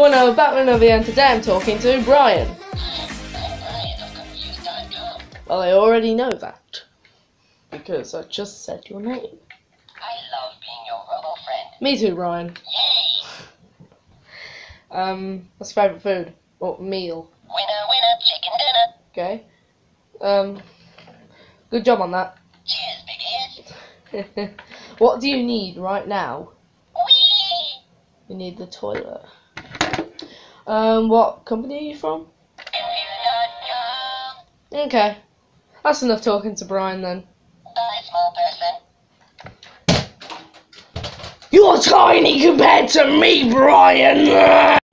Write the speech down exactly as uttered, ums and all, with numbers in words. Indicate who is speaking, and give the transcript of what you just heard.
Speaker 1: Oh no, Batman over here, and today I'm talking to Brian. Well, I already know that, because I just said your name.
Speaker 2: I love being your robo friend.
Speaker 1: Me too, Brian.
Speaker 2: Yay!
Speaker 1: Um, what's your favourite food? Or meal?
Speaker 2: Winner, winner, chicken dinner.
Speaker 1: Okay. Um, good job on that.
Speaker 2: Cheers, big head.
Speaker 1: What do you need right now?
Speaker 2: Whee!
Speaker 1: You need the toilet. Um, what company are you from?
Speaker 2: Computer dot com.
Speaker 1: Okay. That's enough talking to Brian then.
Speaker 2: Bye, small person.
Speaker 1: You're tiny compared to me, Brian!